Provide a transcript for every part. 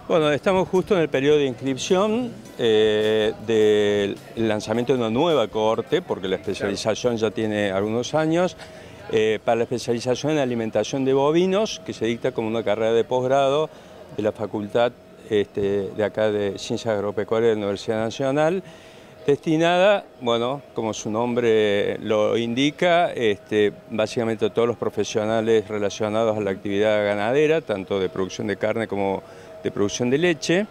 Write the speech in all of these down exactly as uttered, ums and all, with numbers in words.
Bueno, estamos justo en el periodo de inscripción eh, del lanzamiento de una nueva cohorte, porque la especialización ya tiene algunos años, eh, para la especialización en alimentación de bovinos, que se dicta como una carrera de posgrado de la Facultad este, de acá de Ciencias Agropecuarias de la Universidad Nacional, destinada, bueno, como su nombre lo indica, este, básicamente a todos los profesionales relacionados a la actividad ganadera, tanto de producción de carne como de producción de leche,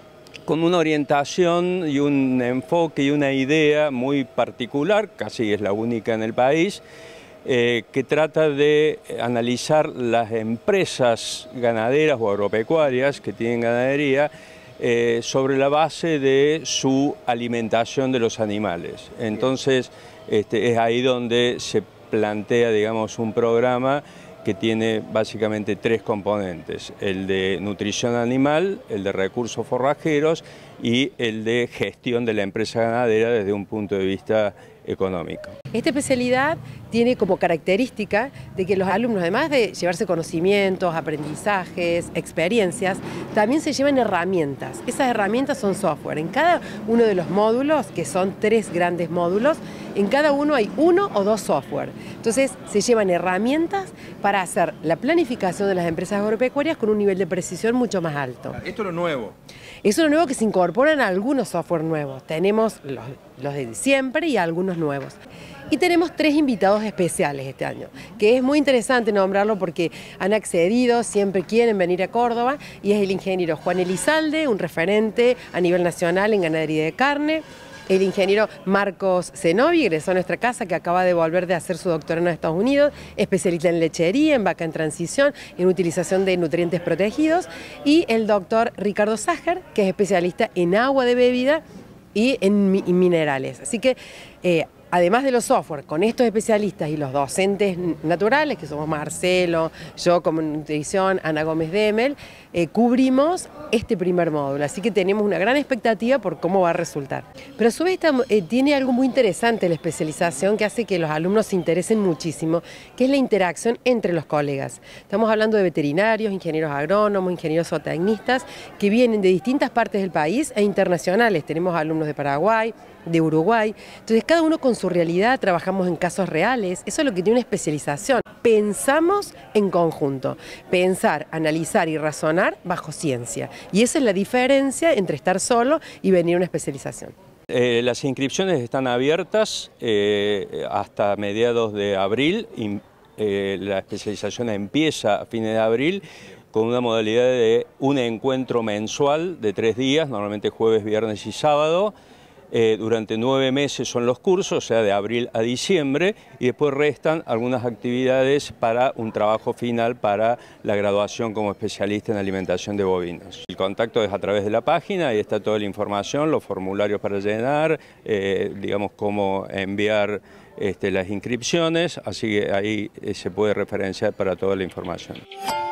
con una orientación y un enfoque y una idea muy particular, casi es la única en el país, eh, que trata de analizar las empresas ganaderas o agropecuarias que tienen ganadería eh, sobre la base de su alimentación de los animales. Entonces, este, es ahí donde se plantea, digamos, un programa que tiene básicamente tres componentes: el de nutrición animal, el de recursos forrajeros y el de gestión de la empresa ganadera desde un punto de vista económico. Esta especialidad tiene como característica de que los alumnos, además de llevarse conocimientos, aprendizajes, experiencias, también se llevan herramientas. Esas herramientas son software. En cada uno de los módulos, que son tres grandes módulos, en cada uno hay uno o dos software. Entonces se llevan herramientas para hacer la planificación de las empresas agropecuarias con un nivel de precisión mucho más alto. Esto es lo nuevo. Eso es lo nuevo, que se incorporan algunos software nuevos. Tenemos los, los de siempre y algunos nuevos. Y tenemos tres invitados especiales este año, que es muy interesante nombrarlo porque han accedido, siempre quieren venir a Córdoba, y es el ingeniero Juan Elizalde, un referente a nivel nacional en ganadería de carne; el ingeniero Marcos Zenobi, egresó a nuestra casa, que acaba de volver de hacer su doctorado en Estados Unidos, especialista en lechería, en vaca en transición, en utilización de nutrientes protegidos; y el doctor Ricardo Ságer, que es especialista en agua de bebida y en mi minerales. Así que, eh, además de los software, con estos especialistas y los docentes naturales, que somos Marcelo, yo como nutrición, Ana Gómez Demel, eh, cubrimos este primer módulo. Así que tenemos una gran expectativa por cómo va a resultar. Pero a su vez esta, eh, tiene algo muy interesante la especialización, que hace que los alumnos se interesen muchísimo, que es la interacción entre los colegas. Estamos hablando de veterinarios, ingenieros agrónomos, ingenieros zootecnistas, que vienen de distintas partes del país e internacionales. Tenemos alumnos de Paraguay, de Uruguay. Entonces, cada uno con su realidad, trabajamos en casos reales. Eso es lo que tiene una especialización. Pensamos en conjunto. Pensar, analizar y razonar bajo ciencia. Y esa es la diferencia entre estar solo y venir a una especialización. Eh, las inscripciones están abiertas eh, hasta mediados de abril. Y, eh, la especialización empieza a fines de abril, con una modalidad de un encuentro mensual de tres días, normalmente jueves, viernes y sábado. Eh, durante nueve meses son los cursos, o sea, de abril a diciembre, y después restan algunas actividades para un trabajo final para la graduación como especialista en alimentación de bovinos. El contacto es a través de la página, ahí está toda la información, los formularios para llenar, eh, digamos cómo enviar este, las inscripciones, así que ahí eh, se puede referenciar para toda la información.